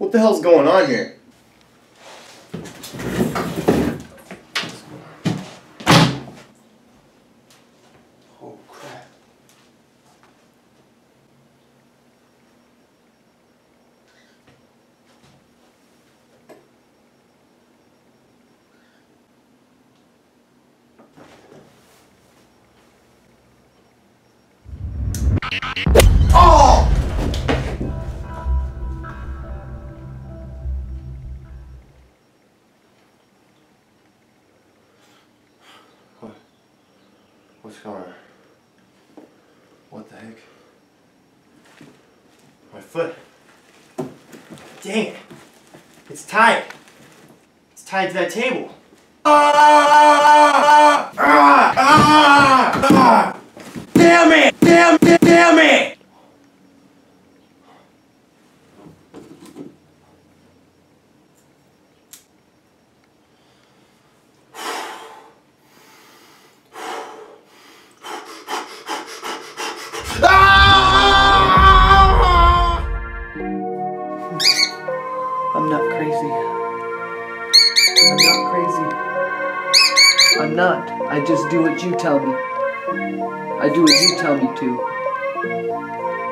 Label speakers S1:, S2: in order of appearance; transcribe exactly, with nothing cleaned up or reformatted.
S1: What the hell's going on here? Oh crap. Oh! What? What's going on? What the heck? My foot. Dang it. It's tied. It's tied to that table. Ah! Ah! Ah! Ah! Damn it! Damn it! Damn it!
S2: I'm not crazy. I'm not crazy. I'm not. I just do what you tell me. I do what you tell me to.